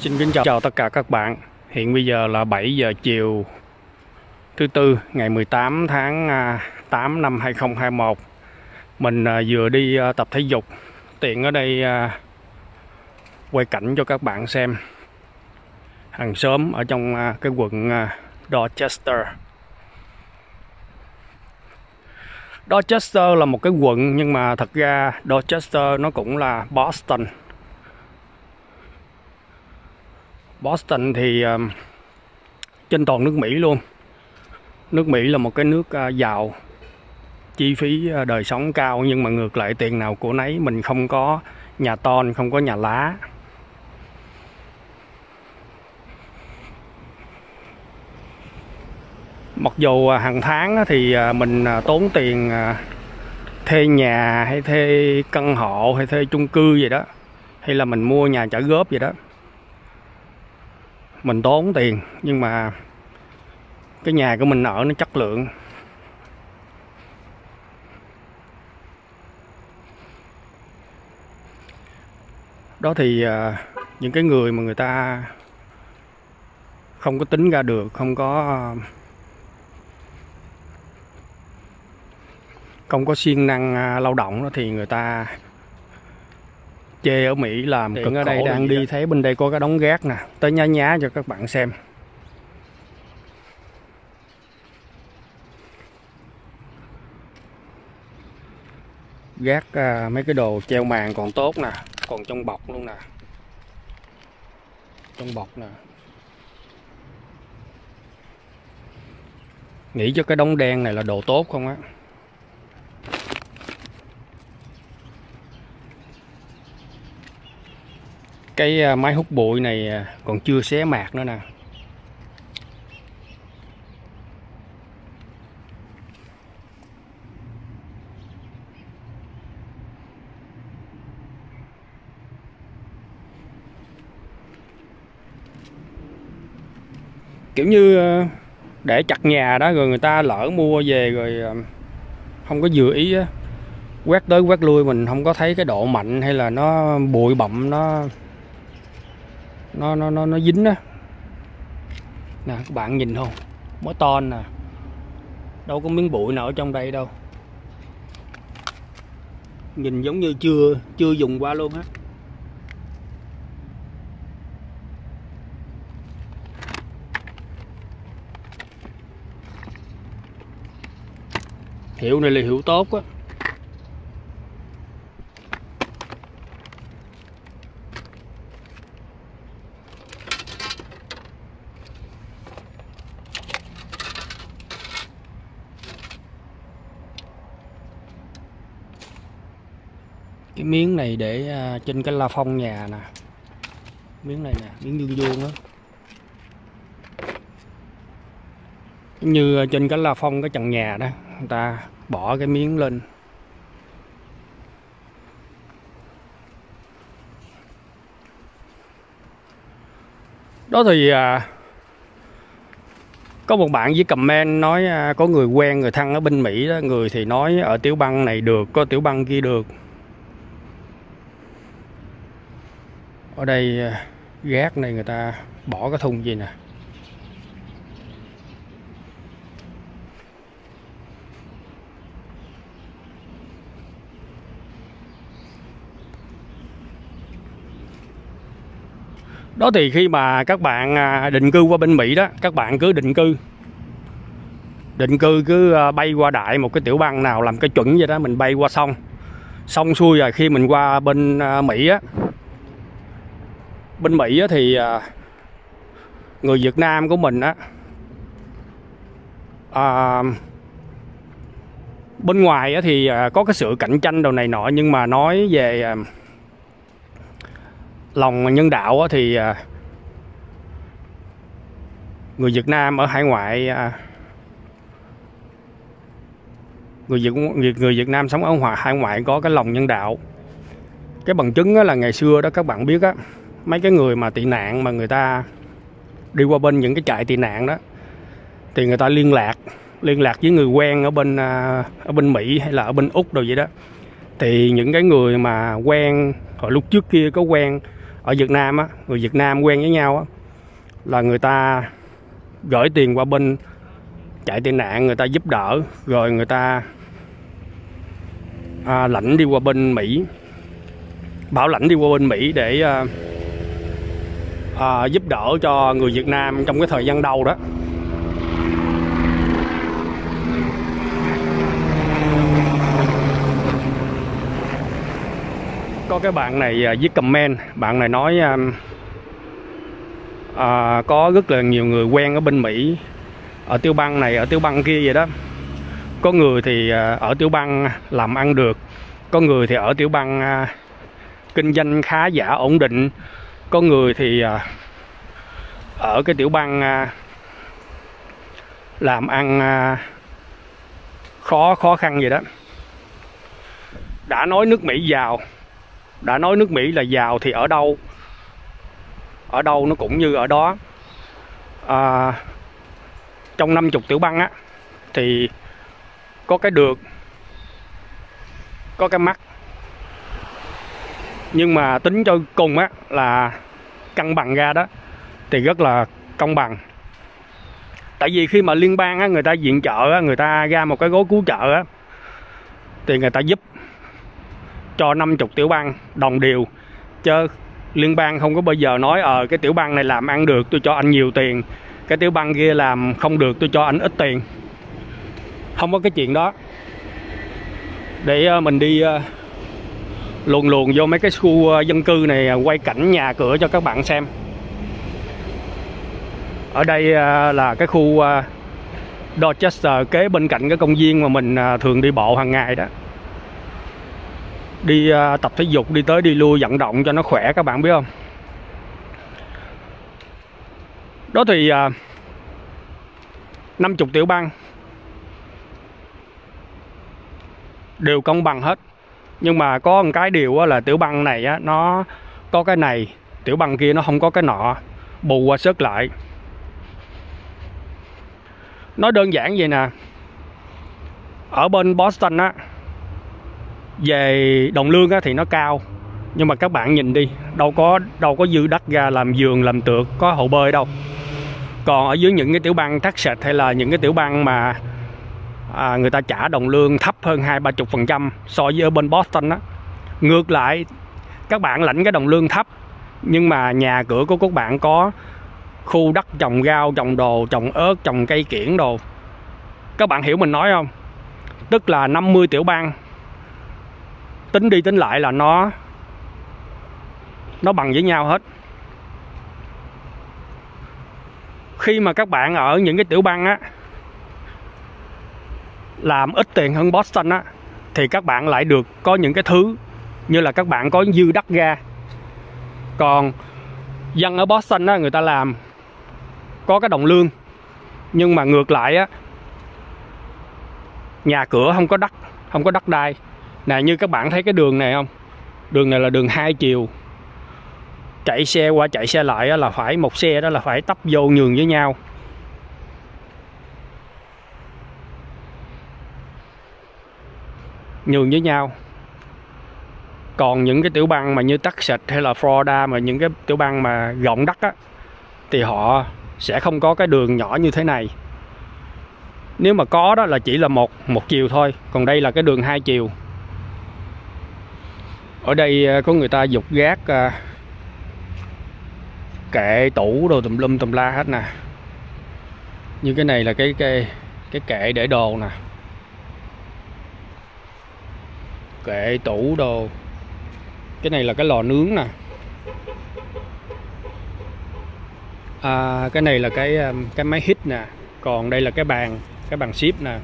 Xin kính chào tất cả các bạn. Hiện bây giờ là 7 giờ chiều thứ Tư ngày 18 tháng 8 năm 2021. Mình vừa đi tập thể dục. Tiện ở đây quay cảnh cho các bạn xem hàng xóm ở trong cái quận Dorchester. Dorchester là một cái quận, nhưng mà thật ra Dorchester nó cũng là Boston. Boston thì trên toàn nước Mỹ luôn. Nước Mỹ là một cái nước giàu, chi phí đời sống cao, nhưng mà ngược lại tiền nào của nấy, mình không có nhà ton, không có nhà lá. Mặc dù hàng tháng thì mình tốn tiền thuê nhà hay thuê căn hộ hay thuê chung cư gì đó, hay là mình mua nhà trả góp gì đó, mình tốn tiền, nhưng mà cái nhà của mình ở nó chất lượng. Đó thì những cái người mà người ta không có tính ra được, không có siêng năng lao động đó, thì người ta chê ở Mỹ làm cực. Ở đây đang đi thấy bên đây có cái đống rác nè, tới nhá nhá cho các bạn xem. Rác mấy cái đồ treo màn còn tốt nè, còn trong bọc luôn nè, trong bọc nè. Nghĩ cho cái đống đen này là đồ tốt không á. Cái máy hút bụi này còn chưa xé mạc nữa nè. Kiểu như để chặt nhà đó, rồi người ta lỡ mua về rồi không có vừa ý á, quét tới quét lui mình không có thấy cái độ mạnh, hay là nó bụi bặm nó dính á. Nè các bạn nhìn không, mới ton nè, đâu có miếng bụi nào ở trong đây đâu, nhìn giống như chưa dùng qua luôn á. Hiệu này là hiệu tốt á. Cái miếng này để trên cái la phong nhà nè, miếng này nè, miếng vuông vuông á, như trên cái la phong cái trần nhà đó, người ta bỏ cái miếng lên. Đó thì có một bạn với comment nói có người quen người thân ở bên Mỹ đó, người thì nói ở tiểu bang này được, có tiểu bang kia được. Ở đây rác này người ta bỏ cái thùng gì nè. Đó thì khi mà các bạn định cư qua bên Mỹ đó, các bạn cứ định cư cứ bay qua đại một cái tiểu bang nào làm cái chuẩn vậy đó, mình bay qua xong xuôi rồi, khi mình qua bên Mỹ á, bên Mỹ á thì người Việt Nam của mình á, bên ngoài á thì có cái sự cạnh tranh đồ này nọ, nhưng mà nói về lòng nhân đạo á thì người Việt Nam ở hải ngoại, người Việt Nam sống ở hải ngoại có cái lòng nhân đạo. Cái bằng chứng là ngày xưa đó các bạn biết á, mấy cái người mà tị nạn mà người ta đi qua bên những cái trại tị nạn đó, thì người ta liên lạc với người quen ở bên Mỹ hay là ở bên Úc đồ vậy đó. Thì những cái người mà quen hồi lúc trước kia có quen ở Việt Nam á, người Việt Nam quen với nhau á, là người ta gửi tiền qua bên chạy tị nạn, người ta giúp đỡ, rồi người ta lãnh đi qua bên Mỹ, bảo lãnh đi qua bên Mỹ để giúp đỡ cho người Việt Nam trong cái thời gian đầu đó. Có cái bạn này viết comment, bạn này nói có rất là nhiều người quen ở bên Mỹ, ở Tiểu Bang này, ở Tiểu Bang kia vậy đó. Có người thì ở Tiểu Bang làm ăn được, có người thì ở Tiểu Bang kinh doanh khá giả ổn định, có người thì ở cái Tiểu Bang làm ăn khó khăn vậy đó. Đã nói nước Mỹ giàu, đã nói nước Mỹ là giàu thì ở đâu nó cũng như ở đó. Trong 50 tiểu bang á thì có cái được, có cái mắc, nhưng mà tính cho cùng á là cân bằng ra đó thì rất là công bằng. Tại vì khi mà liên bang á, người ta viện trợ á, người ta ra một cái gói cứu trợ á, thì người ta giúp cho 50 tiểu bang đồng đều, chứ liên bang không có bao giờ nói cái tiểu bang này làm ăn được tôi cho anh nhiều tiền, cái tiểu bang kia làm không được tôi cho anh ít tiền. Không có cái chuyện đó. Để mình đi luồn vô mấy cái khu dân cư này, quay cảnh nhà cửa cho các bạn xem. Ở đây là cái khu Dorchester, kế bên cạnh cái công viên mà mình thường đi bộ hàng ngày đó. Đi tập thể dục, đi tới đi lui vận động cho nó khỏe, các bạn biết không? Đó thì 50 tiểu bang đều công bằng hết. Nhưng mà có một cái điều là tiểu bang này á, nó có cái này, tiểu bang kia nó không có cái nọ, bù qua sớt lại. Nói đơn giản vậy nè, ở bên Boston á, về đồng lương á thì nó cao, nhưng mà các bạn nhìn đi, đâu có dư đất ra làm giường làm tược, có hồ bơi đâu. Còn ở dưới những cái tiểu bang Texas hay là những cái tiểu bang mà người ta trả đồng lương thấp hơn 20-30% so với ở bên Boston á, ngược lại các bạn lãnh cái đồng lương thấp, nhưng mà nhà cửa của các bạn có khu đất trồng rau, trồng đồ, trồng ớt, trồng cây kiểng đồ. Các bạn hiểu mình nói không? Tức là 50 tiểu bang tính đi tính lại là nó bằng với nhau hết. Khi mà các bạn ở những cái tiểu bang á làm ít tiền hơn Boston á, thì các bạn lại được có những cái thứ như là các bạn có dư đất ra. Còn dân ở Boston á, người ta làm có cái đồng lương, nhưng mà ngược lại á, nhà cửa không có đất, không có đất đai. Nè, như các bạn thấy cái đường này không? Đường này là đường 2 chiều. Chạy xe qua chạy xe lại á, là phải một xe đó là phải tấp vô nhường với nhau. Nhường với nhau. Còn những cái tiểu bang mà như Texas hay là Florida, mà những cái tiểu bang mà rộng đất á, thì họ sẽ không có cái đường nhỏ như thế này. Nếu mà có đó là chỉ là một chiều thôi. Còn đây là cái đường 2 chiều. Ở đây có người ta dục rác, kệ tủ đồ tùm lum tùm la hết nè. Như cái này là cái kệ để đồ nè, kệ tủ đồ. Cái này là cái lò nướng nè. Cái này là cái máy hít nè. Còn đây là cái bàn ship nè.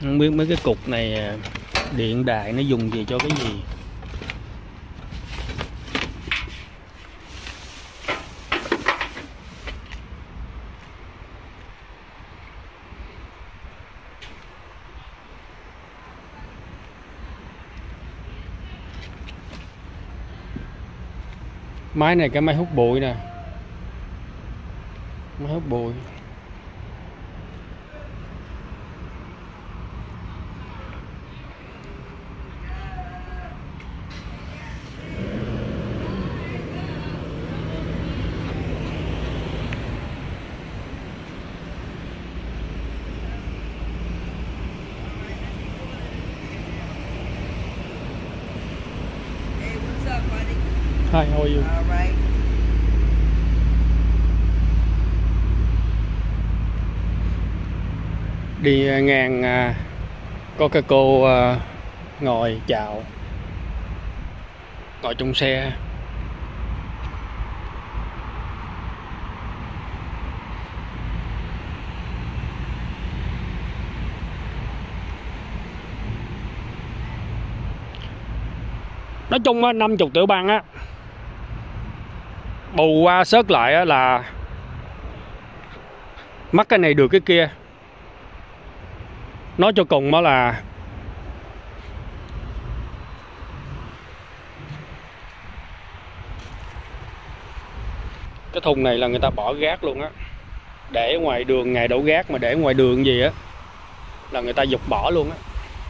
Không biết mấy cái cục này điện đài nó dùng gì cho cái gì. Máy này cái máy hút bụi nè, máy hút bụi. Hi, how are you? All right. Đi ngang có cái cô ngồi chào, ngồi trong xe. Nói chung á, 50 tiểu băng á, bù qua sớt lại á là mắc cái này được cái kia. Nói cho cùng đó là cái thùng này là người ta bỏ rác luôn á, để ngoài đường, ngày đổ rác mà để ngoài đường gì á là người ta giục bỏ luôn á.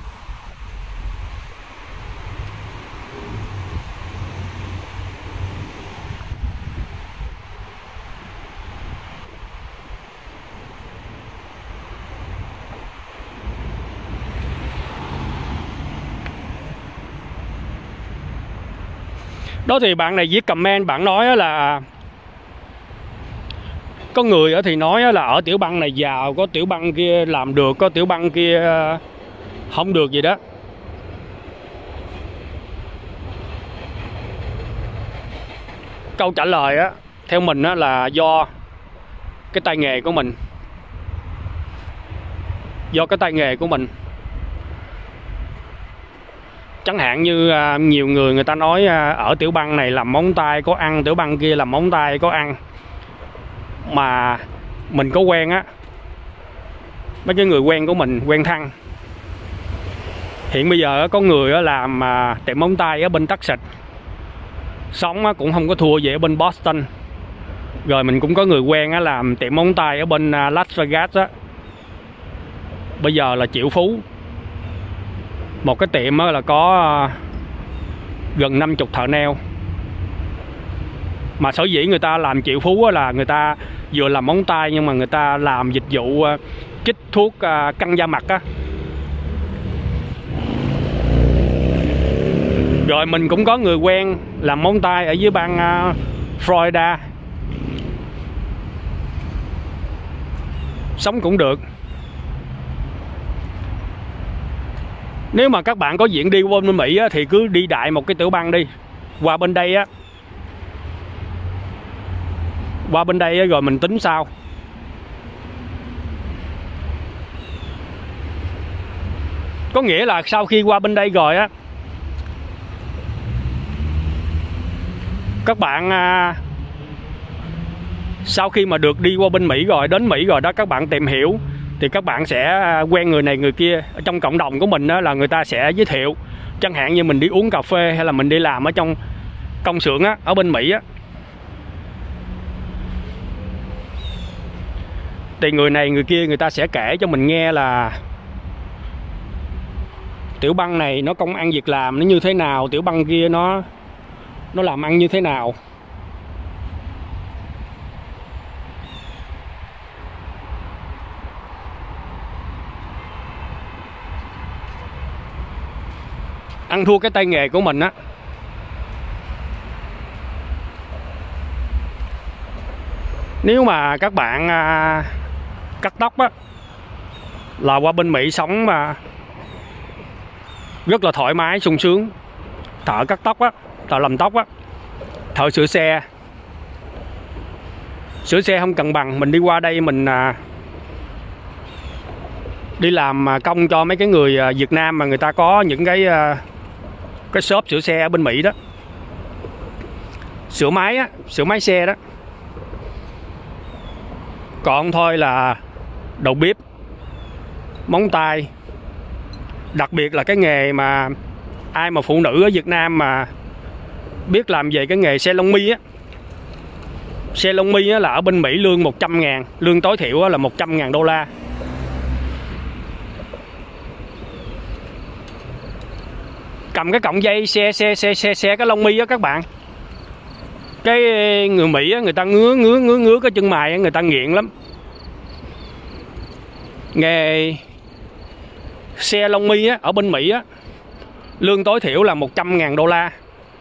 Đó thì bạn này viết comment, bạn nói là có người thì nói là ở tiểu bang này giàu, có tiểu bang kia làm được, có tiểu bang kia không được gì đó. Câu trả lời á, theo mình á, là do cái tay nghề của mình. Do cái tay nghề của mình. Chẳng hạn như nhiều người ta nói ở tiểu bang này làm móng tay có ăn, tiểu bang kia làm móng tay có ăn. Mà mình có quen á, mấy cái người quen của mình, quen thăng. Hiện bây giờ có người làm tiệm móng tay ở bên Texas, sống cũng không có thua gì ở bên Boston. Rồi mình cũng có người quen làm tiệm móng tay ở bên Las Vegas á, bây giờ là triệu phú. Một cái tiệm là có gần 50 thợ nail. Mà sở dĩ người ta làm triệu phú là người ta vừa làm móng tay nhưng mà người ta làm dịch vụ chích thuốc căng da mặt á. Rồi mình cũng có người quen làm móng tay ở dưới bang Florida, sống cũng được. Nếu mà các bạn có diện đi qua bên Mỹ á, thì cứ đi đại một cái tiểu bang đi. Qua bên đây á, qua bên đây á, rồi mình tính sau. Có nghĩa là sau khi qua bên đây rồi á, các bạn sau khi mà được đi qua bên Mỹ rồi, đến Mỹ rồi đó, các bạn tìm hiểu thì các bạn sẽ quen người này người kia. Ở trong cộng đồng của mình đó, là người ta sẽ giới thiệu. Chẳng hạn như mình đi uống cà phê hay là mình đi làm ở trong công xưởng á, ở bên Mỹ á, thì người này người kia người ta sẽ kể cho mình nghe là tiểu bang này nó công ăn việc làm nó như thế nào, tiểu bang kia nó làm ăn như thế nào. Ăn thua cái tay nghề của mình á. Nếu mà các bạn cắt tóc á, là qua bên Mỹ sống mà rất là thoải mái, sung sướng. Thợ cắt tóc á, thợ làm tóc á, thợ sửa xe. Sửa xe không cần bằng. Mình đi qua đây mình đi làm công cho mấy cái người Việt Nam mà người ta có những cái shop sửa xe ở bên Mỹ đó, sửa máy á, sửa máy xe đó. Còn thôi là đầu bếp, móng tay. Đặc biệt là cái nghề mà ai mà phụ nữ ở Việt Nam mà biết làm về cái nghề xe lông mi á. Xe lông mi á là ở bên Mỹ lương 100.000, lương tối thiểu là 100.000 đô la. Cầm cái cọng dây xe cái lông mi á các bạn. Cái người Mỹ á, người ta ngứa cái chân mày á, người ta nghiện lắm. Nghề xe lông mi á, ở bên Mỹ á, lương tối thiểu là 100.000 đô la.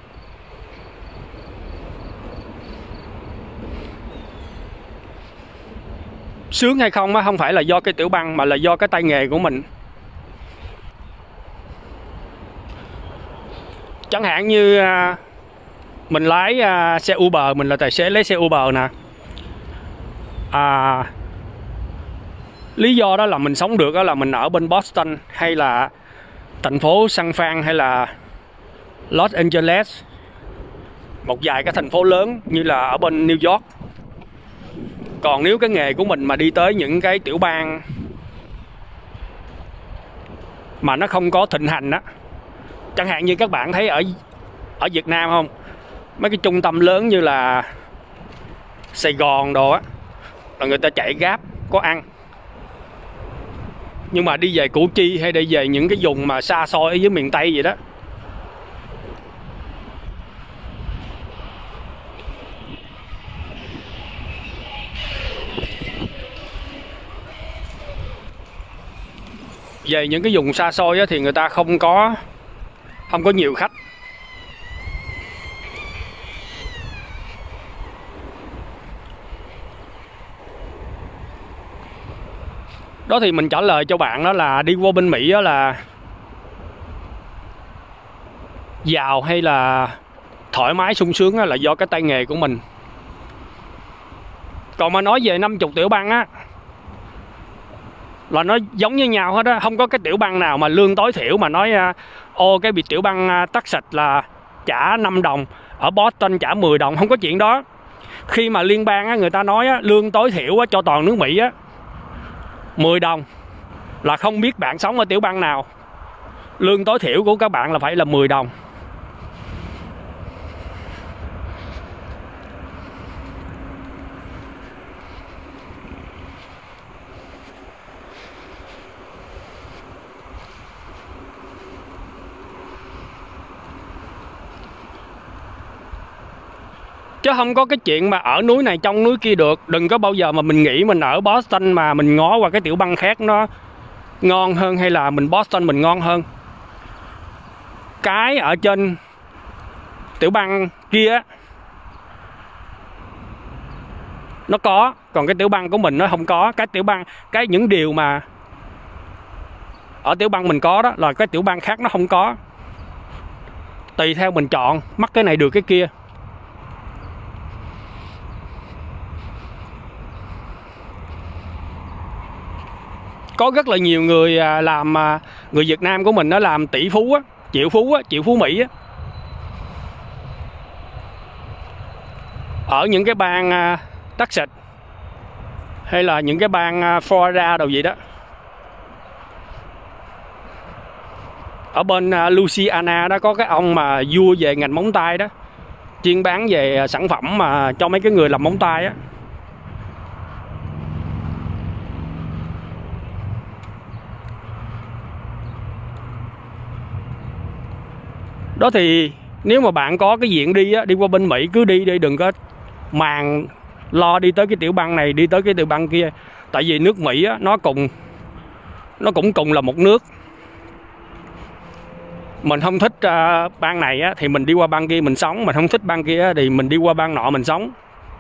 Sướng hay không á, không phải là do cái tiểu băng mà là do cái tay nghề của mình. Chẳng hạn như mình lái xe Uber, mình là tài xế lấy xe Uber nè. Lý do đó là mình sống được đó là mình ở bên Boston hay là thành phố San Fran hay là Los Angeles, một vài cái thành phố lớn như là ở bên New York. Còn nếu cái nghề của mình mà đi tới những cái tiểu bang mà nó không có thịnh hành á, chẳng hạn như các bạn thấy ở Việt Nam không, mấy cái trung tâm lớn như là Sài Gòn đồ á, là người ta chạy Grab có ăn. Nhưng mà đi về Củ Chi hay đi về những cái vùng mà xa xôi ở dưới miền Tây vậy đó, về những cái vùng xa xôi á, thì người ta không có nhiều khách. Đó thì mình trả lời cho bạn đó là đi qua bên Mỹ đó là giàu hay là thoải mái sung sướng là do cái tay nghề của mình. Còn mà nói về 50 tiểu bang á là nó giống như nhau hết á, không có cái tiểu bang nào mà lương tối thiểu mà nói ô cái biệt tiểu bang Texas là trả 5 đồng, ở Boston trả 10 đồng, không có chuyện đó. Khi mà liên bang á, người ta nói á, lương tối thiểu á, cho toàn nước Mỹ á 10 đồng là không biết bạn sống ở tiểu bang nào, lương tối thiểu của các bạn là phải là 10 đồng. Chứ không có cái chuyện mà ở núi này trong núi kia được. Đừng có bao giờ mà mình nghĩ mình ở Boston mà mình ngó qua cái tiểu bang khác nó ngon hơn, hay là mình Boston mình ngon hơn. Cái ở trên tiểu bang kia nó có, còn cái tiểu bang của mình nó không có. Cái tiểu bang, những điều mà ở tiểu bang mình có đó là cái tiểu bang khác nó không có. Tùy theo mình chọn, mắc cái này được cái kia. Có rất là nhiều người làm, người Việt Nam của mình nó làm tỷ phú á, triệu phú Mỹ á, ở những cái bang Texas hay là những cái bang Florida đồ gì đó. Ở bên Louisiana đó có cái ông mà vua về ngành móng tay đó, chuyên bán về sản phẩm mà cho mấy cái người làm móng tay á. Đó thì nếu mà bạn có cái diện đi á, đi qua bên Mỹ cứ đi, đừng có màng lo đi tới cái tiểu bang này, đi tới cái tiểu bang kia. Tại vì nước Mỹ á, nó cũng cùng là một nước. Mình không thích bang này á, thì mình đi qua bang kia mình sống. Mình không thích bang kia á, thì mình đi qua bang nọ mình sống.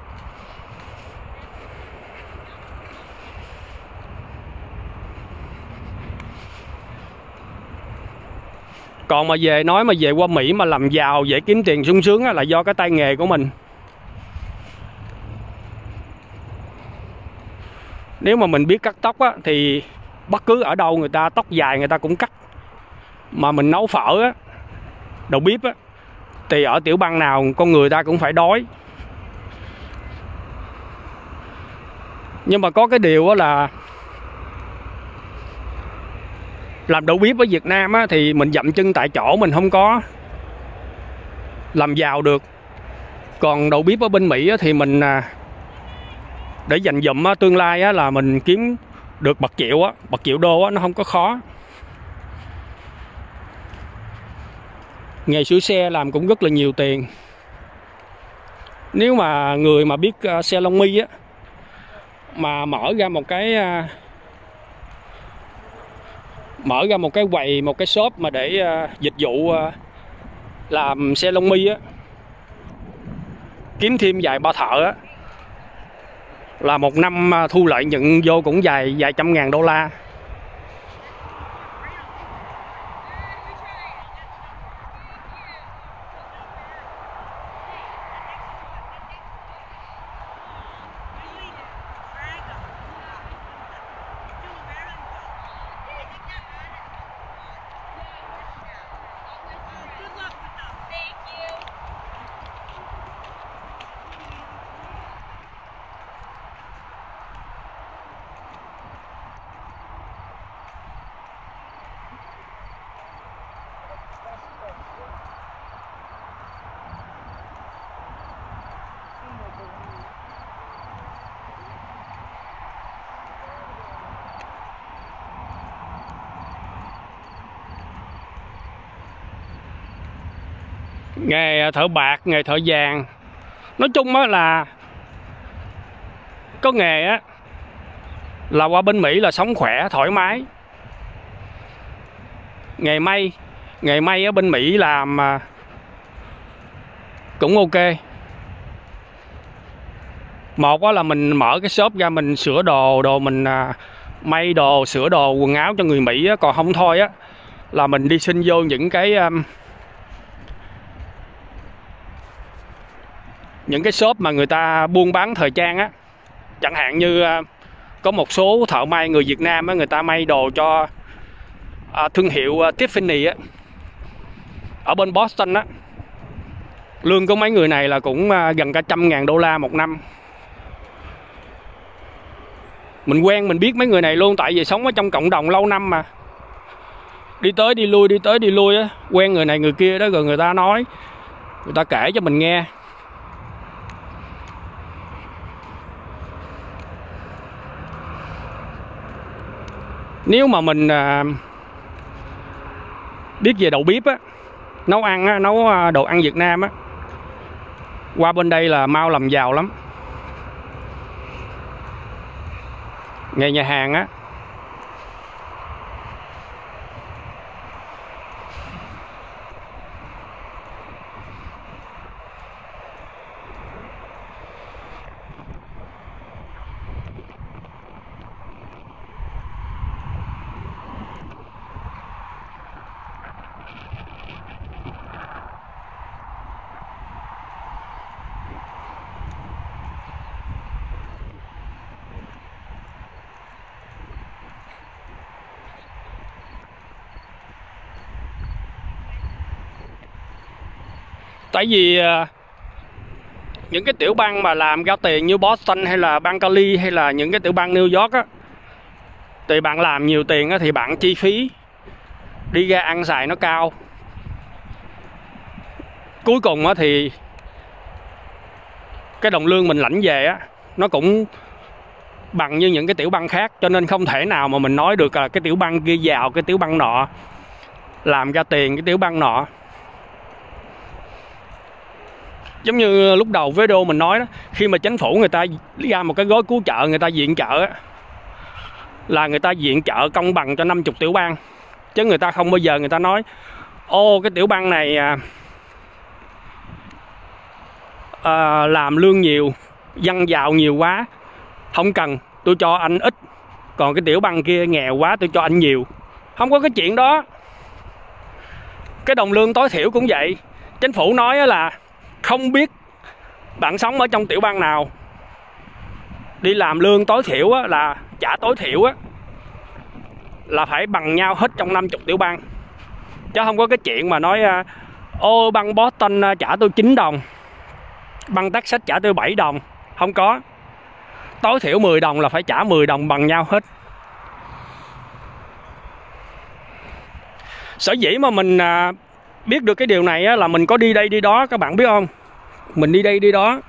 Còn mà nói mà về qua Mỹ mà làm giàu dễ kiếm tiền sung sướng á, là do cái tay nghề của mình. Nếu mà mình biết cắt tóc á, thì bất cứ ở đâu người ta tóc dài người ta cũng cắt. Mà mình nấu phở á, đầu bếp á, thì ở tiểu bang nào con người ta cũng phải đói. Nhưng mà có cái điều đó là làm đầu bếp ở Việt Nam á, thì mình dậm chân tại chỗ, mình không có làm giàu được. Còn đầu bếp ở bên Mỹ á, thì mình để dành dụm á, tương lai á, là mình kiếm được bạc triệu á, bạc triệu đô á, nó không có khó. Nghề sửa xe làm cũng rất là nhiều tiền. Nếu mà người mà biết xe lông mi á, mà mở ra một cái quầy, một cái shop mà để dịch vụ làm xe lông mi á, kiếm thêm vài ba thợ á, là một năm thu lợi nhuận vô cũng vài trăm ngàn đô la. Nghề thợ bạc, nghề thợ vàng, nói chung á là có nghề á là qua bên Mỹ là sống khỏe thoải mái. Nghề may ở bên Mỹ làm cũng ok. Một á là mình mở cái shop ra, mình sửa đồ mình may đồ, sửa đồ quần áo cho người Mỹ á. Còn không thôi á là mình đi xin vô những cái shop mà người ta buôn bán thời trang á. Chẳng hạn như có một số thợ may người Việt Nam á, người ta may đồ cho thương hiệu Tiffany á, ở bên Boston á. Lương của mấy người này là cũng gần cả 100.000 đô la một năm. Mình quen, mình biết mấy người này luôn, tại vì sống ở trong cộng đồng lâu năm mà. Đi tới đi lui á, quen người này người kia đó, rồi người ta nói, người ta kể cho mình nghe. Nếu mà mình biết về đầu bếp á, nấu ăn á, nấu đồ ăn Việt Nam á, qua bên đây là mau làm giàu lắm. Nghề nhà hàng á, tại vì những cái tiểu bang mà làm ra tiền như Boston hay là bang Cali hay là những cái tiểu bang New York á, thì bạn làm nhiều tiền á, thì bạn chi phí đi ra ăn xài nó cao. Cuối cùng á, thì cái đồng lương mình lãnh về á, nó cũng bằng như những cái tiểu bang khác. Cho nên không thể nào mà mình nói được là cái tiểu bang kia giàu, cái tiểu bang nọ làm ra tiền, cái tiểu bang nọ. Giống như lúc đầu video mình nói đó, khi mà chính phủ người ta ra một cái gói cứu trợ, người ta viện trợ á, là người ta viện trợ công bằng cho 50 tiểu bang. Chứ người ta không bao giờ người ta nói ô cái tiểu bang này làm lương nhiều, dân giàu nhiều quá, không cần, tôi cho anh ít. Còn cái tiểu bang kia nghèo quá, tôi cho anh nhiều. Không có cái chuyện đó. Cái đồng lương tối thiểu cũng vậy. Chính phủ nói là không biết bạn sống ở trong tiểu bang nào, đi làm lương tối thiểu là trả tối thiểu là phải bằng nhau hết trong 50 tiểu bang. Chứ không có cái chuyện mà nói ô băng Boston trả tôi 9 đồng, băng Texas trả tôi 7 đồng. Không có. Tối thiểu 10 đồng là phải trả 10 đồng bằng nhau hết. Sở dĩ mà mình biết được cái điều này là mình có đi đây đi đó, các bạn biết không? Mình đi đây đi đó.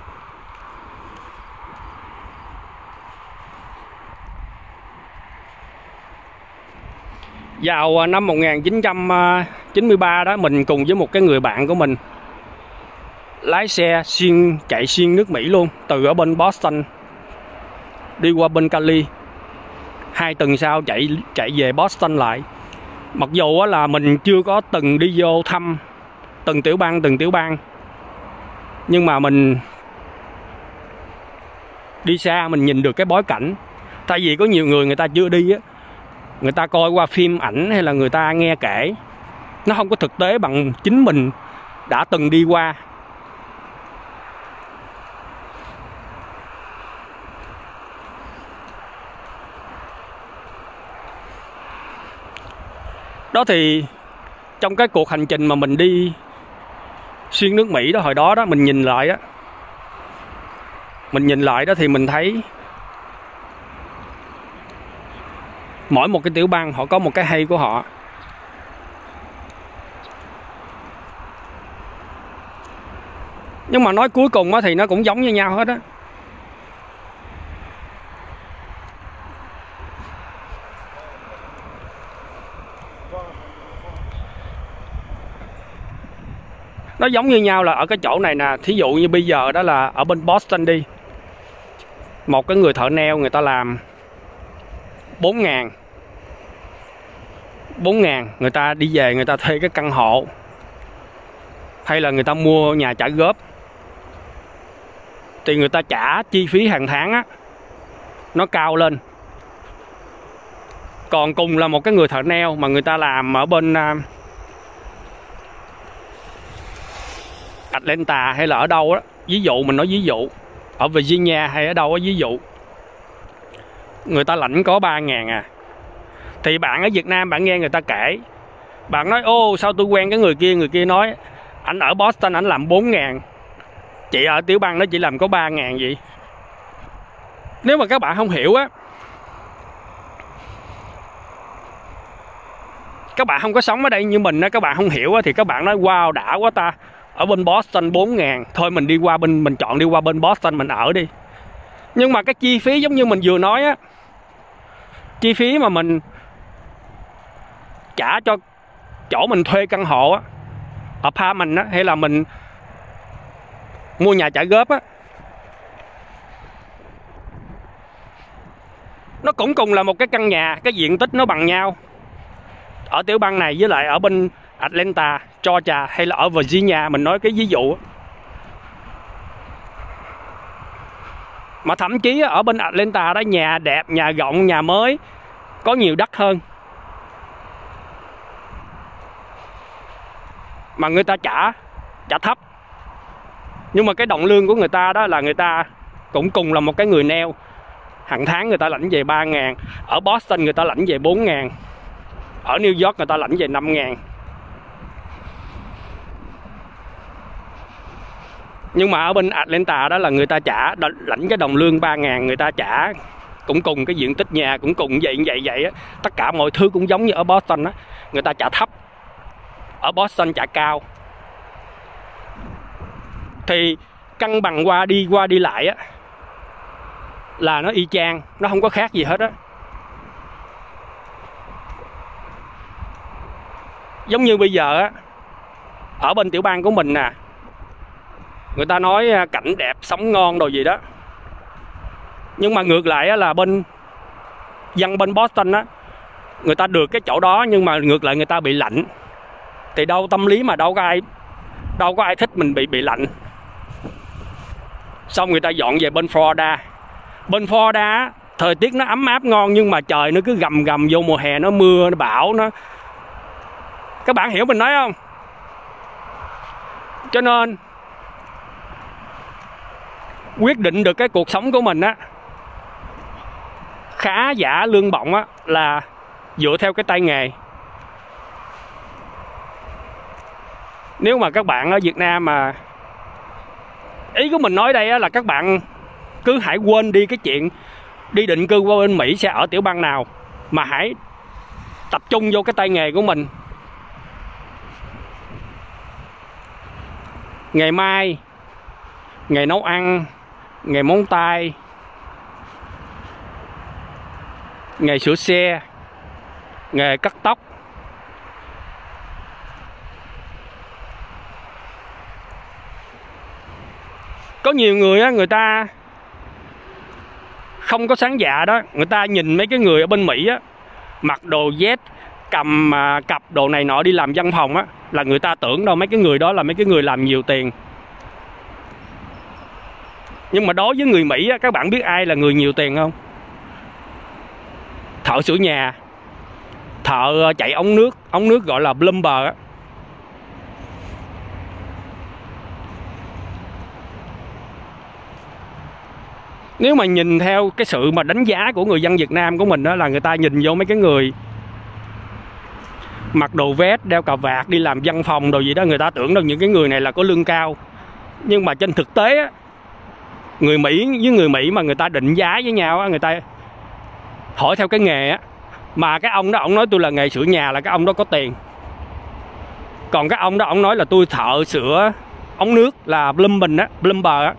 Vào năm 1993 đó, mình cùng với một cái người bạn của mình lái xe chạy xuyên nước Mỹ luôn, từ ở bên Boston đi qua bên Cali. 2 tuần sau chạy về Boston lại. Mặc dù là mình chưa có từng đi vô thăm từng tiểu bang, nhưng mà mình đi xa mình nhìn được cái bối cảnh. Tại vì có nhiều người ta chưa đi á, người ta coi qua phim ảnh hay là người ta nghe kể, nó không có thực tế bằng chính mình đã từng đi qua. Đó thì trong cái cuộc hành trình mà mình đi xuyên nước Mỹ đó, hồi đó đó mình nhìn lại đó thì mình thấy mỗi một cái tiểu bang họ có một cái hay của họ. Nhưng mà nói cuối cùng thì nó cũng giống như nhau hết á. Nó giống như nhau là ở cái chỗ này nè. Thí dụ như bây giờ đó là ở bên Boston đi, một cái người thợ neo người ta làm 4.000, người ta đi về người ta thuê cái căn hộ, hay là người ta mua nhà trả góp, thì người ta trả chi phí hàng tháng á, nó cao lên. Còn cùng là một cái người thợ neo mà người ta làm ở bên Atlanta hay là ở đâu đó, ví dụ mình nói ví dụ ở Virginia hay ở đâu đó, ví dụ người ta lãnh có 3.000 à. Thì bạn ở Việt Nam bạn nghe người ta kể, bạn nói ô sao tôi quen cái người kia nói ảnh ở Boston ảnh làm 4.000, chị ở tiểu bang nó chỉ làm có 3.000 vậy. Nếu mà các bạn không hiểu á, các bạn không có sống ở đây như mình á, các bạn không hiểu á, thì các bạn nói wow đã quá ta, ở bên Boston 4.000, thôi mình đi qua mình chọn đi qua bên Boston mình ở đi. Nhưng mà cái chi phí giống như mình vừa nói á, chi phí mà mình trả cho chỗ mình thuê căn hộ á, apartment á, hay là mình mua nhà trả góp á, nó cũng cùng là một cái căn nhà, cái diện tích nó bằng nhau ở tiểu bang này với lại ở bên Atlanta, Georgia hay là ở Virginia, mình nói cái ví dụ. Mà thậm chí ở bên Atlanta đó, nhà đẹp, nhà rộng, nhà mới, có nhiều đất hơn, mà người ta trả thấp. Nhưng mà cái đồng lương của người ta đó là người ta cũng cùng là một cái người neo, hàng tháng người ta lãnh về 3.000. Ở Boston người ta lãnh về 4.000, ở New York người ta lãnh về 5.000. Nhưng mà ở bên Atlanta đó là người ta lãnh cái đồng lương 3.000, người ta trả cũng cùng cái diện tích nhà, cũng cùng vậy á. Tất cả mọi thứ cũng giống như ở Boston á, người ta trả thấp, ở Boston trả cao. Thì cân bằng qua đi lại á là nó y chang, nó không có khác gì hết á. Giống như bây giờ á, ở bên tiểu bang của mình nè, người ta nói cảnh đẹp, sống ngon đồ gì đó. Nhưng mà ngược lại á, là dân bên Boston á, người ta được cái chỗ đó nhưng mà ngược lại người ta bị lạnh. Thì đâu tâm lý mà đâu có ai thích mình bị lạnh. Xong người ta dọn về bên Florida. Bên Florida á, thời tiết nó ấm áp ngon nhưng mà trời nó cứ gầm vô mùa hè, nó mưa, nó bão, nó... Các bạn hiểu mình nói không? Cho nên quyết định được cái cuộc sống của mình á, khá giả lương bổng á, là dựa theo cái tay nghề. Nếu mà các bạn ở Việt Nam mà, ý của mình nói đây là các bạn cứ hãy quên đi cái chuyện đi định cư qua bên Mỹ sẽ ở tiểu bang nào, mà hãy tập trung vô cái tay nghề của mình. Nghề may, nghề nấu ăn, nghề móng tay, nghề sửa xe, nghề cắt tóc. Có nhiều người á, người ta không có sáng dạ đó, người ta nhìn mấy cái người ở bên Mỹ á, mặc đồ vest, cầm cặp đồ này nọ đi làm văn phòng á, là người ta tưởng đâu mấy cái người đó là mấy cái người làm nhiều tiền. Nhưng mà đối với người Mỹ á, các bạn biết ai là người nhiều tiền không? Thợ sửa nhà, thợ chạy ống nước gọi là plumber á. Nếu mà nhìn theo cái sự mà đánh giá của người dân Việt Nam của mình đó, là người ta nhìn vô mấy cái người mặc đồ vest, đeo cà vạt, đi làm văn phòng đồ gì đó, người ta tưởng đâu những cái người này là có lương cao. Nhưng mà trên thực tế á, người Mỹ với người Mỹ mà người ta định giá với nhau á, người ta hỏi theo cái nghề á. Mà cái ông đó, ông nói tôi là nghề sửa nhà, là cái ông đó có tiền. Còn cái ông đó, ông nói là tôi thợ sửa ống nước, là plumber á.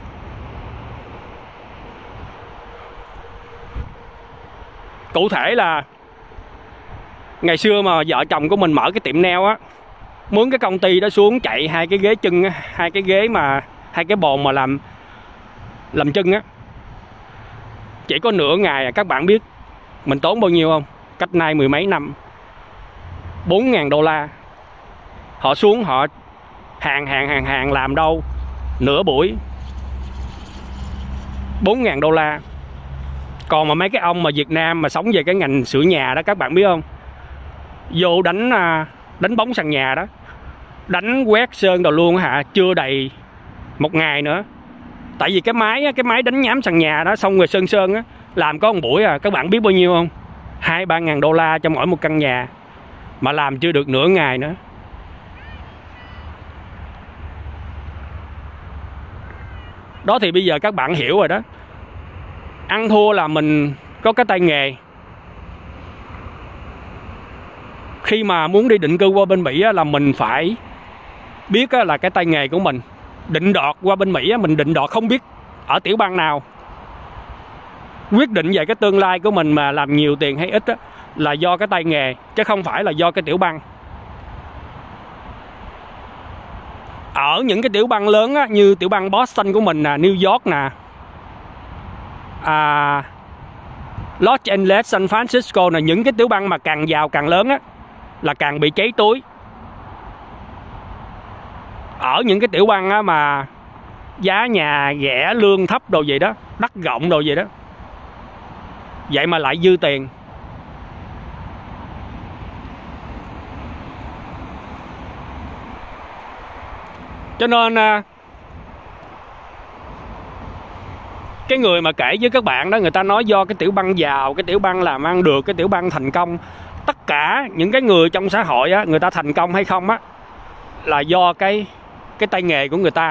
Cụ thể là ngày xưa mà vợ chồng của mình mở cái tiệm nail á, mướn cái công ty đó xuống chạy hai cái ghế chân á, hai cái bồn mà làm chân á, chỉ có nửa ngày à. Các bạn biết mình tốn bao nhiêu không? Cách nay mười mấy năm, 4.000 đô la. Họ xuống họ hàng làm đâu nửa buổi, 4.000 đô la. Còn mà mấy cái ông mà Việt Nam mà sống về cái ngành sửa nhà đó, các bạn biết không, vô đánh bóng sàn nhà đó, đánh quét sơn đồ luôn hả, chưa đầy một ngày nữa. Tại vì cái máy đánh nhám sàn nhà đó, xong rồi sơn á, làm có một buổi à. Các bạn biết bao nhiêu không? 2-3 ngàn đô la cho mỗi một căn nhà, mà làm chưa được nửa ngày nữa. Đó thì bây giờ các bạn hiểu rồi đó. Ăn thua là mình có cái tay nghề. Khi mà muốn đi định cư qua bên Mỹ là mình phải biết là cái tay nghề của mình. Định đoạt qua bên Mỹ, mình định đoạt không biết ở tiểu bang nào. Quyết định về cái tương lai của mình mà làm nhiều tiền hay ít là do cái tay nghề, chứ không phải là do cái tiểu bang. Ở những cái tiểu bang lớn như tiểu bang Boston của mình nè, New York nè, Los Angeles, San Francisco là những cái tiểu bang mà càng giàu càng lớn á, là càng bị cháy túi. Ở những cái tiểu bang mà giá nhà rẻ, lương thấp đồ vậy đó, đất rộng đồ vậy đó, vậy mà lại dư tiền. Cho nên cái người mà kể với các bạn đó, người ta nói do cái tiểu bang giàu, cái tiểu bang làm ăn được, cái tiểu bang thành công. Tất cả những cái người trong xã hội á, người ta thành công hay không á, là do cái tay nghề của người ta.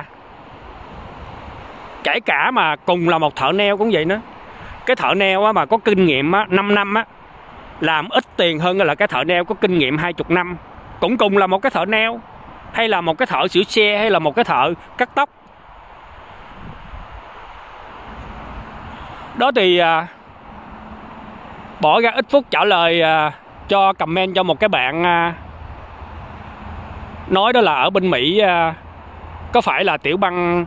Kể cả mà cùng là một thợ nail cũng vậy nữa. Cái thợ nail á, mà có kinh nghiệm 5 năm á, làm ít tiền hơn là cái thợ nail có kinh nghiệm 20 năm. Cũng cùng là một cái thợ nail, hay là một cái thợ sửa xe, hay là một cái thợ cắt tóc. Đó thì bỏ ra ít phút trả lời cho comment cho một cái bạn nói đó là ở bên Mỹ có phải là tiểu bang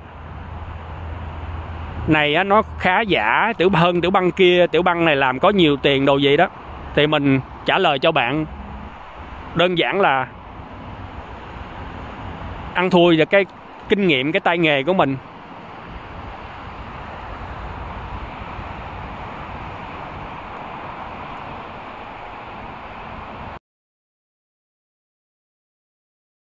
này nó khá giả hơn tiểu bang kia, tiểu bang này làm có nhiều tiền đồ gì đó. Thì mình trả lời cho bạn đơn giản là ăn thua và cái kinh nghiệm, cái tay nghề của mình.